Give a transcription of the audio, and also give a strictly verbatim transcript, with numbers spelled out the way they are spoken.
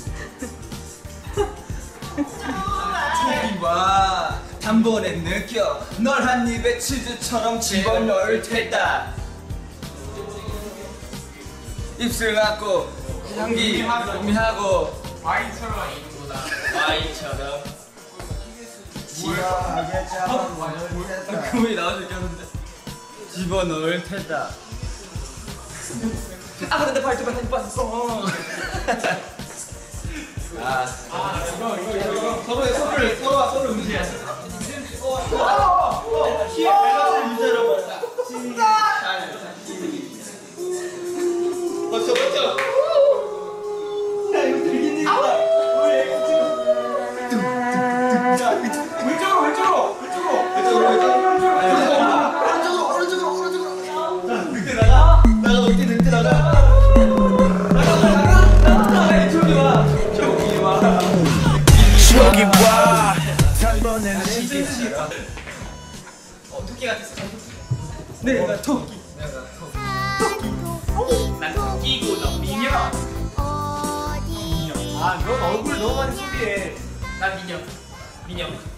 토끼와 단번에 느껴 널 한 입에 치즈처럼 집어넣을 테다. 입술 맞고 향기 음미하고 와인처럼 이거보다 와인처럼 지하게 잡아넣을 테다. 그분이 나와서 얘기하는데 집어넣을 테다. 아 근데 발톱에 한입 빠졌어. 아, 아 이거 이거 이거 서로의 손을 서로가 서로 의지해. 키에 밸런스를 유지하라고. 맞죠 맞죠. 야 이거 들긴 있다. 왼쪽으로 왼쪽으로 왼쪽으로 왼쪽으로 왼쪽으로. 오른쪽으로 오른쪽으로 오른쪽으로. 자 늑대 나가. 나가 늑대 늑대 나가. 나가 나가 나가. 이쪽이 와. 저기 와. 저기 와. 단번에 시지. 어 토끼 같았어. 네, 나 토끼. 난 토끼고 너 미녀. 어디 아넌 얼굴 너무 많이 소비해. 난 미녀 미녀